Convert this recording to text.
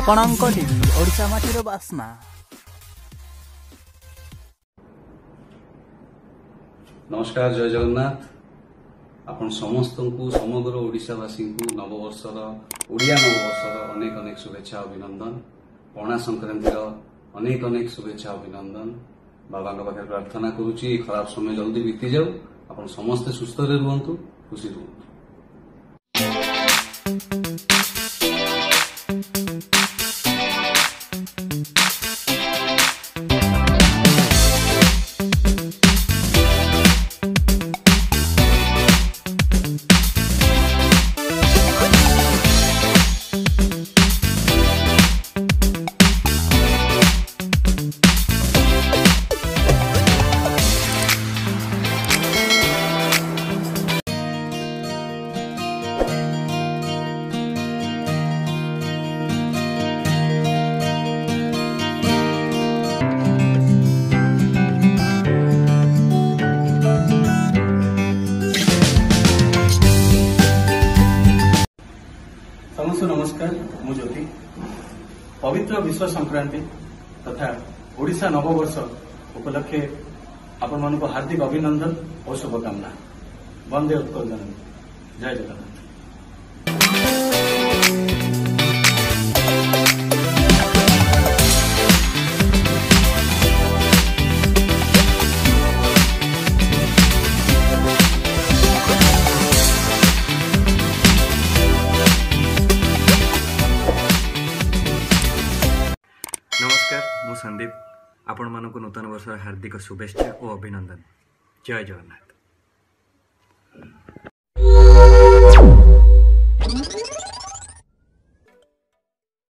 ଆପଣଙ୍କ ଟିଭି ଓଡ଼ିଶା ମାଟିର ବାସ୍ନା। नमस्कार, जय जगन्नाथ। आपण समस्त को समग्र ओडिशावासी को नववर्षर ओडिया नववर्षर अनेक अनेक शुभेच्छा अभिनंदन। पणा संक्रांतिर अनेक अनेक शुभेच्छा अभिनंदन। बाबा पाखे प्रार्थना करुच्ची खराब समय जल्दी बीती जाऊ, आपण समस्ते सुस्थ रुहतु, खुशी रुहतु। समस्त नमस्कार, मु ज्योति। पवित्र विश्व संक्रांति तथा ओडिशा नववर्ष उपलक्षे आपण मानक हार्दिक अभिनंदन और शुभकामना। वंदे उत्कल जननी। जय जगन्नाथ। नमस्कार, मु संदीप। आपण मानक नूतन वर्ष हार्दिक शुभेच्छा और अभिनंदन। जय जगन्नाथ।